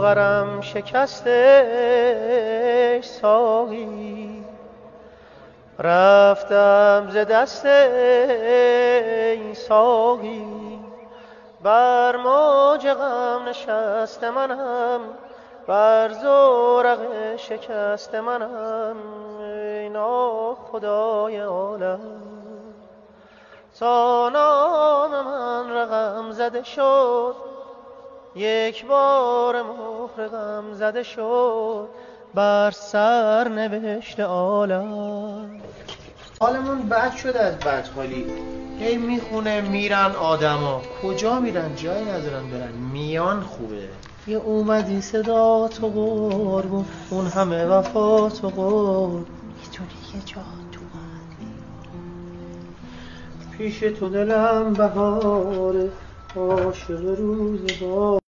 ساغرم شکسته ساقی، رفتم ز دست این ساقی. بر موج غم نشسته منم، بر زورق شکست منم، ای ناخدای عالم. تا نام من رقم زده شد، یک بار مهر غم زده شد، بر سر نوشته عالم. حالمون بد شده از بدحالی، هی میخونه میرن آدما، کجا میرن؟ جایی ندارن برن، میان خوبه. یه اومدی صدا تو قربون، اون همه وفا تو قربون، میتونی یه جا تو قلبی، پیش تو دلم بهاره، عاشق روزگار.